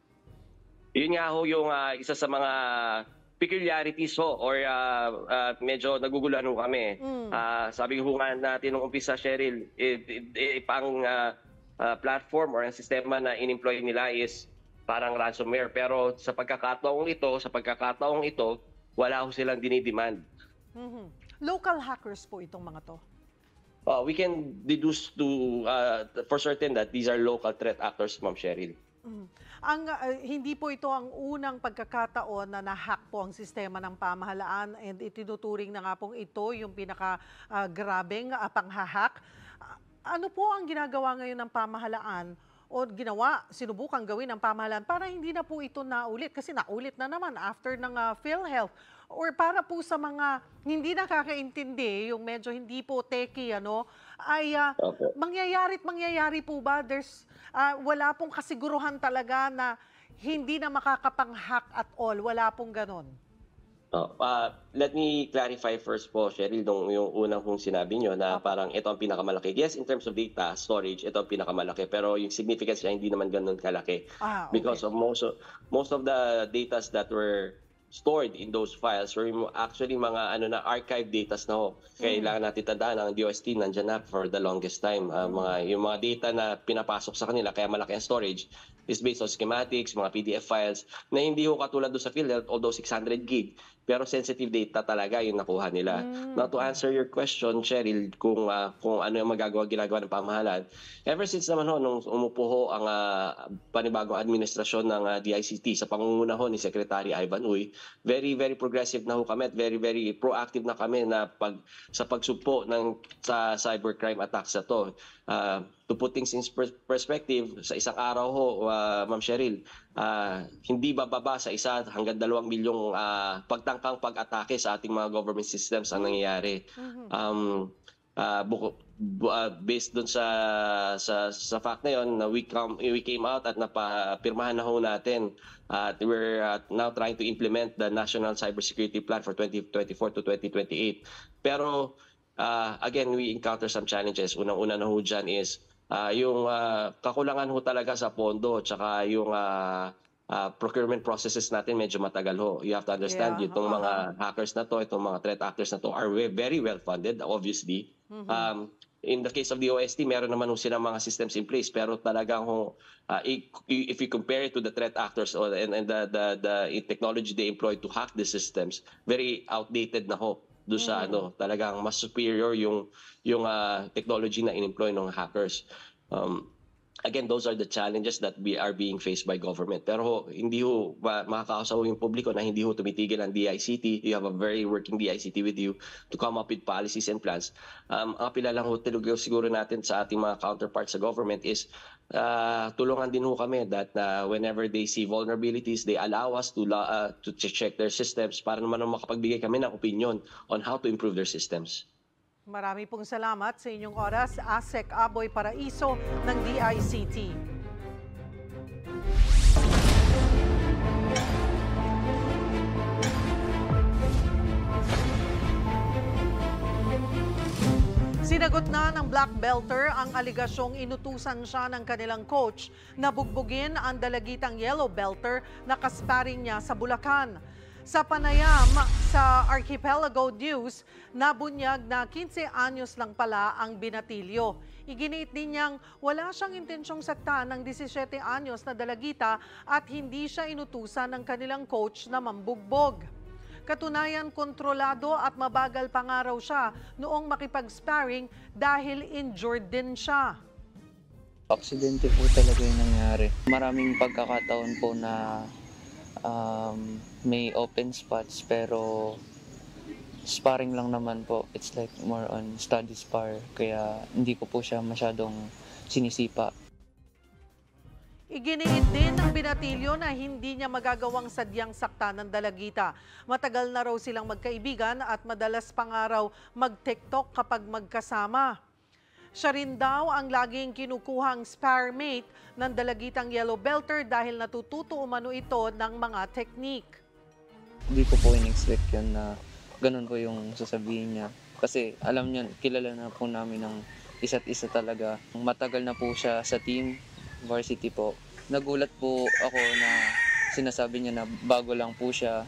Yun nga ho yung uh, isa sa mga peculiarities ho or uh, uh, medyo naguguluhan ho kami. Mm. Uh, sabi ho nga natin nung umpisa, Cheryl, eh, eh, pang uh, uh, platform or ang sistema na in-employ nila is parang ransomware. Pero sa pagkakataong ito, sa pagkakataong ito, wala ho silang dinidemand. Mm-hmm. Local hackers po itong mga to? Uh, we can deduce to uh, for certain that these are local threat actors, Ma'am Cheryl. Mm. Ang uh, hindi po ito ang unang pagkakataon na na-hack po ang sistema ng pamahalaan and itinuturing na nga pong ito yung pinaka-grabing uh, uh, panghahack. Uh, ano po ang ginagawa ngayon ng pamahalaan o ginawa, sinubukang gawin ng pamahalaan para hindi na po ito naulit? Kasi naulit na naman after ng uh, PhilHealth. Or para po sa mga hindi nakakaintindi, yung medyo hindi po techie, ano, ay uh, okay. mangyayari't mangyayari po ba? There's, uh, wala pong kasiguruhan talaga na hindi na makakapang-hack at all. Wala pong ganon. Oh, uh, let me clarify first po, Cheryl, nung yung unang kong sinabi nyo na okay. parang ito ang pinakamalaki. Yes, in terms of data storage, ito ang pinakamalaki. Pero yung significance niya hindi naman ganun kalaki. Ah, okay. Because of most of, most of the data that were stored in those files were actually mga ano na archive data na ho. Kailangan natin tandaan ang D O S T nandiyan na for the longest time. Uh, mga yung mga data na pinapasok sa kanila kaya malaki ang storage is based on schematics, mga P D F files na hindi ho katulad do sa PhilHealth although six hundred gig pero sensitive data talaga yung nakuha nila. Mm. Now to answer your question, Cheryl, kung uh, kung ano yung magagawa ginagawa ng pamahalaan, ever since naman ho nung umupo ho ang uh, panibagong administrasyon ng uh, D I C T sa pangunguna ho ni Secretary Ivan Uy, very very progressive na ho kami at very very proactive na kami na pag sa pagsugpo ng sa cybercrime attacks na to. Uh, to put things in perspective, sa isang araw ho, uh, Ma'am Cheryl, uh, hindi bababa sa isa hanggang dalawang milyong uh, pagtangkang pag-atake sa ating mga government systems ang nangyayari. Um, uh, buko, bu, uh, based dun sa, sa, sa fact na yun, na we, come, we came out at napapirmahan na ho natin. Uh, we're uh, now trying to implement the National Cybersecurity Plan for twenty twenty-four to twenty twenty-eight. Pero Uh, again, we encounter some challenges. Unang-una na ho dyan is uh, yung uh, kakulangan ho talaga sa pondo tsaka yung uh, uh, procurement processes natin medyo matagal ho. You have to understand, Yeah. itong Oo. mga hackers na to, itong mga threat actors na to are we- very well funded, obviously. Mhm. Um, in the case of the O S T, meron naman ho silang mga systems in place, pero talagang ho, uh, i- i- if you compare it to the threat actors or and, and the, the the technology they employ to hack the systems, very outdated na ho. Do sa Mhm. ano, talagang mas superior yung yung uh, technology na in-employ ng hackers. Um, Again, those are the challenges that we are being faced by government. Pero ho, hindi ho ma- makakausap ho yung publiko na hindi ho tumitigil ang D I C T. You have a very working D I C T with you to come up with policies and plans. Um, ang apila lang ho talaga siguro natin sa ating mga counterparts sa government is uh, tulungan din ho kami that uh, whenever they see vulnerabilities, they allow us to la- uh, to check their systems para naman makapagbigay kami ng opinion on how to improve their systems. Marami pong salamat sa inyong oras, Asek Aboy Paraiso ng D I C T. Sinagot na ng Black Belter ang aligasyong inutusan siya ng kanilang coach na bugbugin ang dalagitang Yellow Belter na kasparing niya sa Bulacan. Sa panayam sa Archipelago News, nabunyag na quince anyos lang pala ang binatilyo. Iginit din niyang wala siyang intensyong saktan ng disisiete anyos na dalagita at hindi siya inutusan ng kanilang coach na mambugbog. Katunayan, kontrolado at mabagal pa nga raw siya noong makipag-sparring dahil injured din siya. Aksidente po talaga yung nangyari. Maraming pagkakataon po na um, may open spots pero sparring lang naman po. It's like more on study spar kaya hindi ko po siya masyadong sinisipa. Iginiit din ng binatilyo na hindi niya magagawang sadyang sakta ng dalagita. Matagal na raw silang magkaibigan at madalas pa nga raw mag-TikTok kapag magkasama. Siya rin daw ang laging kinukuhang sparmate ng dalagitang Yellow Belter dahil natututo umano ito ng mga technique. Hindi ko po in-expect yun na ganun po yung sasabihin niya. Kasi alam niya, kilala na po namin ng isa't isa talaga. Matagal na po siya sa team, varsity po. Nagulat po ako na sinasabi niya na bago lang po siya.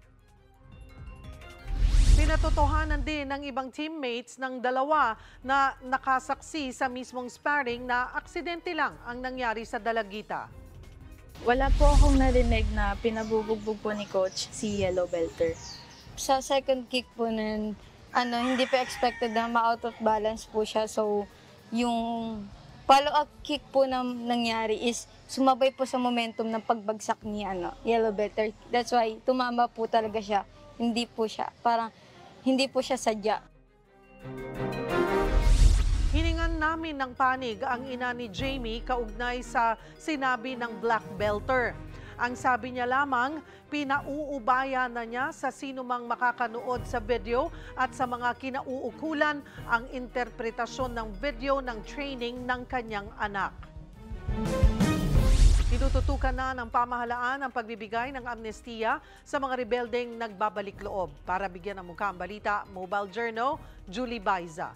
Pinatotohanan din ng ibang teammates ng dalawa na nakasaksi sa mismong sparring na aksidente lang ang nangyari sa dalagita. Wala po akong narinig na pinabubugbog po ni Coach si Yellow Belter. Sa second kick po nun, ano, hindi pa expected na ma-out of balance po siya. So, yung follow-up kick po na nangyari is sumabay po sa momentum ng pagbagsak ni ano, Yellow Belter. That's why tumama po talaga siya. Hindi po siya, parang hindi po siya sadya. Hiningan namin ng panig ang ina ni Jamie kaugnay sa sinabi ng Black Belter. Ang sabi niya lamang, pinauubaya na niya sa sinumang makakanood sa video at sa mga kinauukulan ang interpretasyon ng video ng training ng kanyang anak. Tinututukan na ng pamahalaan ang pagbibigay ng amnestiya sa mga rebeldeng nagbabalik loob. Para bigyan ng mukha ang balita, Mobile Journal, Julie Baiza.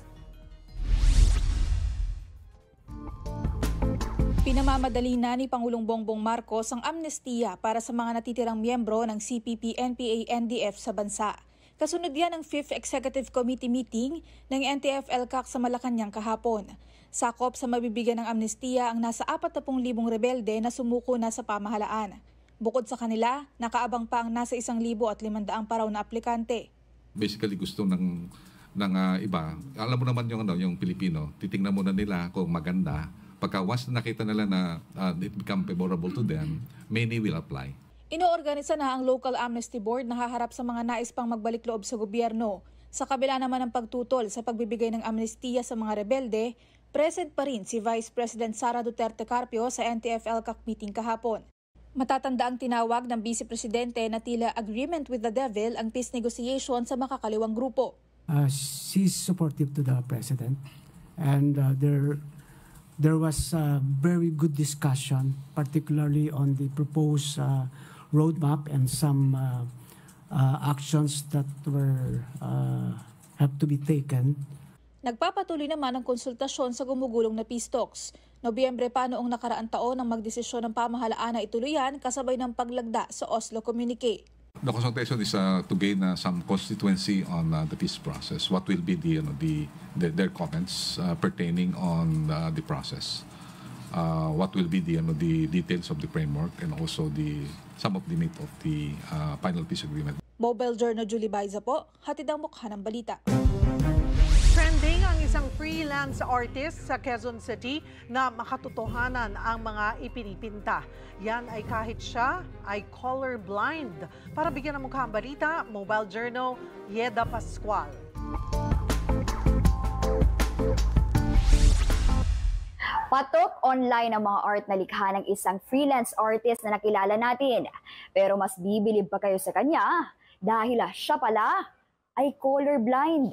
Pinamamadali na ni Pangulong Bongbong Marcos ang amnestiya para sa mga natitirang miyembro ng C P P N P A N D F sa bansa. Kasunod yan ang fifth Executive Committee meeting ng N T F L C A C sa Malacanang kahapon. Sakop sa mabibigyan ng amnestiya ang nasa apat na pung libong rebelde na sumuko na sa pamahalaan. Bukod sa kanila, nakaabang pa ang nasa isang libo at limandaang paraw na aplikante. Basically gusto ng, ng uh, iba, alam mo naman yung, ano, yung Pilipino, titingnan muna nila kung maganda. Pagka once nakita nila na uh, it become favorable to them, many will apply. Inoorganisa na ang Local Amnesty Board na haharap sa mga nais pang magbalik loob sa gobyerno. Sa kabila naman ng pagtutol sa pagbibigay ng amnestiya sa mga rebelde, present pa rin si Vice President Sara Duterte Carpio sa N T F L C A C meeting kahapon. Matatanda ang tinawag ng Vice Presidente na tila agreement with the devil ang peace negotiation sa makakaliwang grupo. Uh, she's supportive to the President and uh, there, there was a very good discussion, particularly on the proposed uh, roadmap and some uh, uh, actions that were uh, have to be taken. Nagpapatuloy naman ang konsultasyon sa gumugulong na peace talks. Nobyembre pa noong nakaraang taon nang magdesisyon ng pamahalaan na ituluyan kasabay ng paglagda sa Oslo Communique. The consultation is uh, to gain uh, some constituency on uh, the peace process. What will be the, you know, the, the their comments uh, pertaining on uh, the process? Uh, what will be the, you know, the details of the framework and also the some of the meat of the uh, final peace agreement. Mobile Journal Julie Baiza po, hatid ang mukha ng balita. Trending ang isang freelance artist sa Quezon City na makatotohanan ang mga ipinipinta. Yan ay kahit siya ay colorblind. Para bigyan ng mukha ang balita, Mobile Journal, Yeda Pascual. Patok online ang mga art na likha ng isang freelance artist na nakilala natin. Pero mas bibilib pa kayo sa kanya dahil siya pala ay colorblind.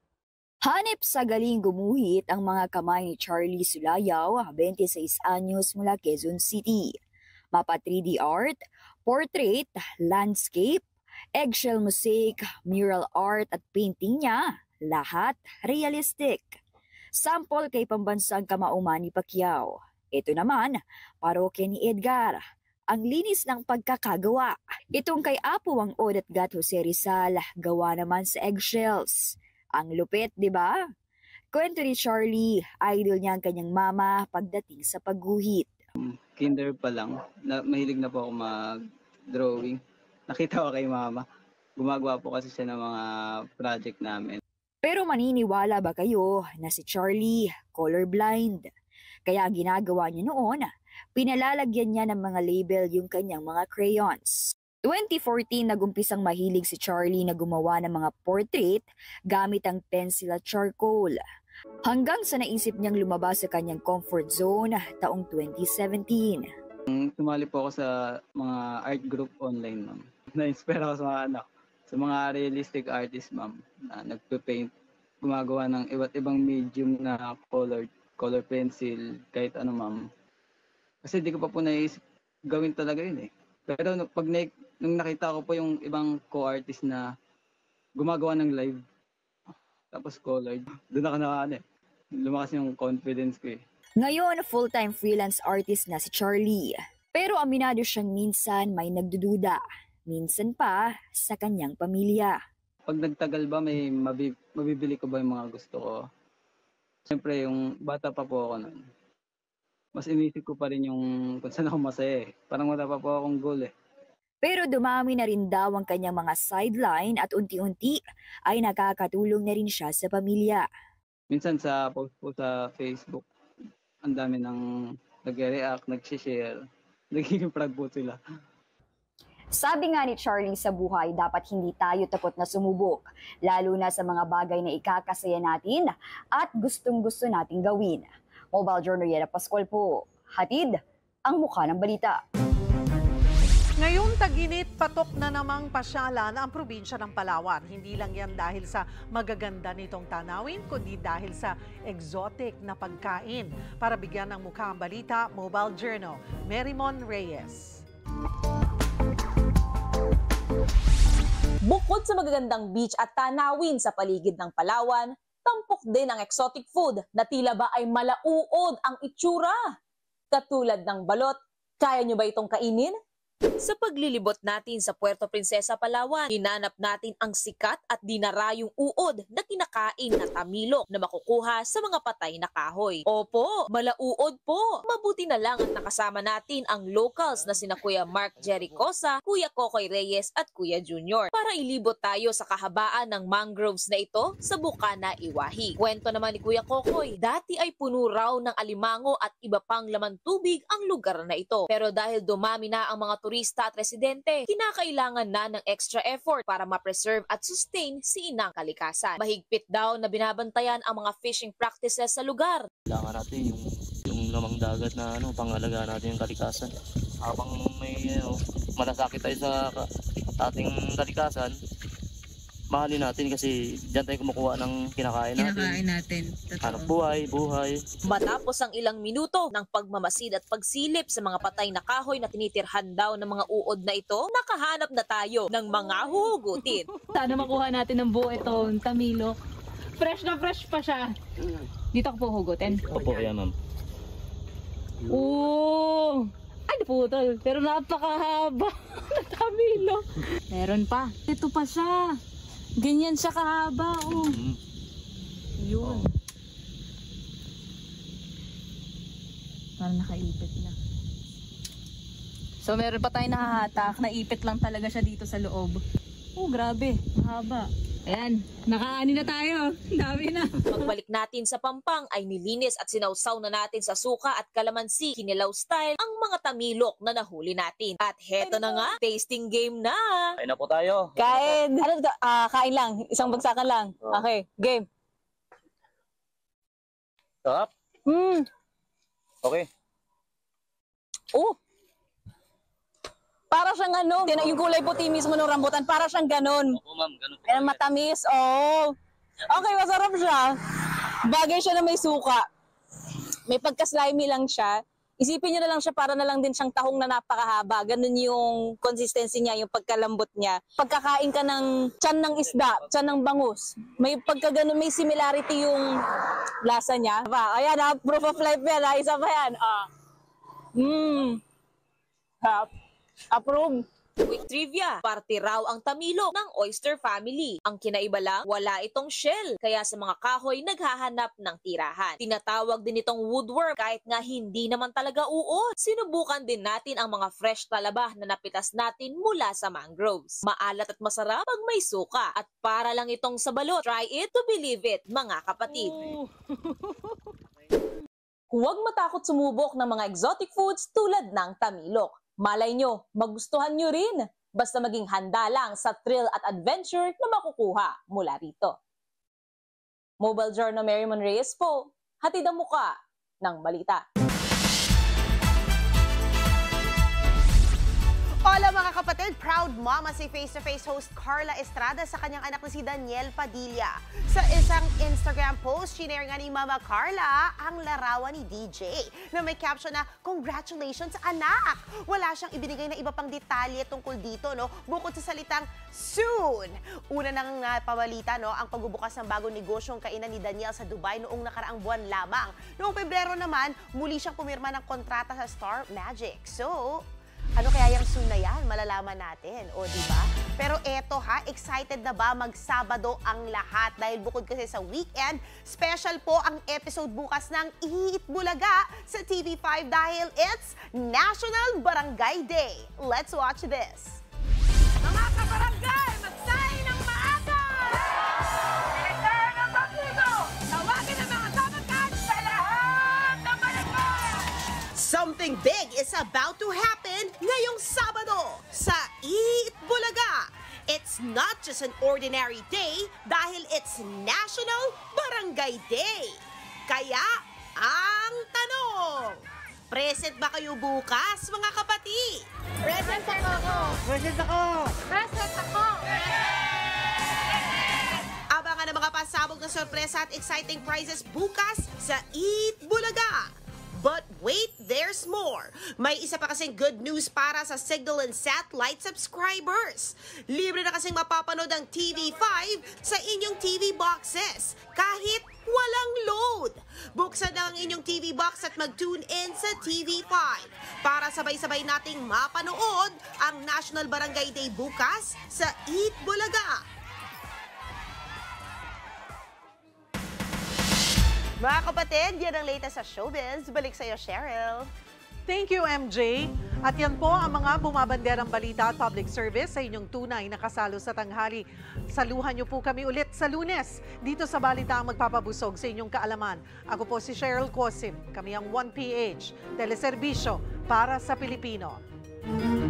Hanip sa galing gumuhit ang mga kamay ni Charlie Sulayaw, twenty-seis anyos mula Quezon City. Mapa three D art, portrait, landscape, eggshell mosaic, mural art at painting niya, lahat realistic. Sample kay pambansang kamauman ni Pacquiao. Ito naman, parokya ni Edgar. Ang linis ng pagkakagawa. Itong kay Apo ang Odat Gat Jose Rizal, gawa naman sa eggshells. Ang lupit, di ba? Kwento ni Charlie, idol niya ang kanyang mama pagdating sa pagguhit. Kinder pa lang, na, mahilig na po ako mag-drawing. Nakita ko kay mama, gumagawa po kasi siya ng mga project namin. Pero maniniwala ba kayo na si Charlie colorblind? Kaya ginagawa niya noon, pinalalagyan niya ng mga label yung kanyang mga crayons. twenty fourteen nagumpisang mahilig si Charlie na gumawa ng mga portrait gamit ang pencil at charcoal. Hanggang sa naisip niyang lumabas sa kanyang comfort zone taong twenty seventeen. Sumali po ako sa mga art group online, ma'am. Na-inspire ako sa mga, ano, sa mga realistic artist, ma'am, na nagpe-paint, gumagawa ng iba't ibang medium na color, color pencil, kahit ano, ma'am. Kasi di ko pa po naisip gawin talaga yun eh. Pero pag na, nung nakita ko po yung ibang co-artist na gumagawa ng live, tapos colored, doon ako na ano eh, lumakas yung confidence ko eh. Ngayon, full-time freelance artist na si Charlie. Pero aminado siyang minsan may nagdududa, minsan pa sa kanyang pamilya. Pag nagtagal ba, may mabib- mabibili ko ba yung mga gusto ko? Siyempre, yung bata pa po ako nun, mas inisip ko pa rin yung kung saan ako masaya eh. Parang wala pa po akong goal eh. Pero dumami na rin daw ang kanyang mga sideline at unti-unti ay nakakatulong na rin siya sa pamilya. Minsan sa post po sa Facebook, ang dami nang nag-react, nag-share, nagiging proud po sila. Sabi nga ni Charlie sa buhay, dapat hindi tayo takot na sumubok, lalo na sa mga bagay na ikakasaya natin at gustong-gusto nating gawin. Mobile Journal Yeda Pascual po, hatid ang mukha ng balita. Ngayong tag-init, patok na namang pasyalan ang probinsya ng Palawan. Hindi lang yan dahil sa magaganda nitong tanawin, kundi dahil sa exotic na pagkain. Para bigyan ng mukha ang balita, Mobile Journal, Merymon Reyes. Bukod sa magagandang beach at tanawin sa paligid ng Palawan, tampok din ang exotic food na tila ba ay malauod ang itsura. Katulad ng balot, kaya nyo ba itong kainin? Sa paglilibot natin sa Puerto Princesa, Palawan, hinanap natin ang sikat at dinarayong uod na kinakain na tamilok na makukuha sa mga patay na kahoy. Opo, malauod po. Mabuti na lang at nakasama natin ang locals na sina Kuya Mark Jericosa, Kuya Kokoy Reyes at Kuya Junior para ilibot tayo sa kahabaan ng mangroves na ito sa Bukana, Iwahi. Kwento naman ni Kuya Kokoy, dati ay puno raw ng alimango at iba pang laman tubig ang lugar na ito. Pero dahil dumami na ang mga turista at residente, kinakailangan na ng extra effort para ma-preserve at sustain si inang kalikasan. Mahigpit daw na binabantayan ang mga fishing practices sa lugar. Kailangan natin yung, yung lamang dagat na ano, pangalagaan natin yung kalikasan. Habang may ano, malasakit tayo sa ating kalikasan, mahalin natin kasi diyan tayo kumukuha ng kinakain natin. Kinakain natin. Hanap buhay, buhay. Matapos ang ilang minuto ng pagmamasid at pagsilip sa mga patay na kahoy na tinitirhan daw ng mga uod na ito, nakahanap na tayo ng mga huhugutin. Sana makuha natin ng buo itong tamilok. Fresh na fresh pa siya. Dito ko po hugutin. Opo, yan ma'am. Oo! Ay, naputol. Pero napakahaba na tamilo. Meron pa. Ito pa siya. Ganyan siya kahaba. Oh. Yun. Parang nakaipit na. So meron pa tayong nakahatak. Naipit lang talaga siya dito sa loob. Oh, grabe. Mahaba. Ayan, nakaani na tayo. Dami na. Pagbalik natin sa Pampang ay nilinis at sinawsaw na natin sa suka at kalamansi, kinilaw style, ang mga tamilok na nahuli natin. At heto na nga, tasting game na. Kain na po tayo. Kain. Ano, uh, kain lang. Isang bagsakan lang. Okay, game. Sarap. Hmm. Okay. Oh. Para siyang ano, yung kulay puti mismo ng rambutan, para siyang ganun. Opo ma'am, ganun po. Ayan, matamis, oh. Okay, masarap siya. Bagay siya na may suka. May pagka-slimy lang siya. Isipin niyo na lang siya, para na lang din siyang tahong na napakahaba. Ganun yung consistency niya, yung pagkalambot niya. Pagkakain ka ng tiyan ng isda, tiyan ng bangus, may pagkaganon, may similarity yung lasa niya. Ayan, ha, proof of life yan, ha, isa pa yan. Ah. Mmm. Hap. Approve. Quick trivia, parte raw ang tamilok ng oyster family. Ang kinaiba lang, wala itong shell. Kaya sa mga kahoy, naghahanap ng tirahan. Tinatawag din itong woodworm kahit nga hindi naman talaga uod. Sinubukan din natin ang mga fresh talaba na napitas natin mula sa mangroves. Maalat at masarap pag may suka. At para lang itong sa balot. Try it to believe it, mga kapatid. Huwag matakot sumubok ng mga exotic foods tulad ng tamilok. Malay nyo, magustuhan nyo rin. Basta maging handa lang sa thrill at adventure na makukuha mula rito. Mobile Journal Merrimon Reyes po, hatid ang muka ng balita. Hola mga kapatid, proud mama si face-to-face host Carla Estrada sa kanyang anak na si Daniel Padilla. Sa isang Instagram post, shinare nga ni Mama Carla ang larawan ni D J na may caption na, "Congratulations anak!" Wala siyang ibinigay na iba pang detalye tungkol dito, no? Bukod sa salitang soon. Una nang uh, pabalita, no, ang pagbubukas ng bagong negosyong kainan ni Daniel sa Dubai noong nakaraang buwan lamang. Noong Pebrero naman, muli siyang pumirma ng kontrata sa Star Magic. So, ano kaya yung soon na yan? Malalaman natin, o diba? Pero eto ha, excited na ba mag-Sabado ang lahat? Dahil bukod kasi sa weekend, special po ang episode bukas ng Eat Bulaga sa T V five dahil it's National Barangay Day. Let's watch this. Mga kabarangay, magsay ng maaga! Direktor ng Pagnigo, tawagin ang mga tabakan sa lahat ng barangay! Something big is about to happen ngayong Sabado sa Eat Bulaga. It's not just an ordinary day dahil it's National Barangay Day. Kaya, ang tanong, present ba kayo bukas, mga kapatid? Present ako! Present ako! Present ako! Abangan ang mga pasabog na sorpresa at exciting prizes bukas sa Eat Bulaga. But wait, there's more. May isa pa kasing good news para sa Signal and Satellite subscribers. Libre na kasing mapapanood ang T V five sa inyong T V boxes kahit walang load. Buksan na ang inyong T V box at mag-tune in sa T V five para sabay-sabay nating mapanood ang National Barangay Day bukas sa Eat Bulaga. Mga kapatid, yan ang latest sa showbiz. Balik sa'yo, Cheryl. Thank you, M J. At yan po ang mga bumabanderang balita at public service sa inyong tunay na kasalo sa tanghali. Saluhan niyo po kami ulit sa Lunes dito sa Balita ang magpapabusog sa inyong kaalaman. Ako po si Cheryl Cosim. Kami ang one P H, teleserbisyo para sa Pilipino.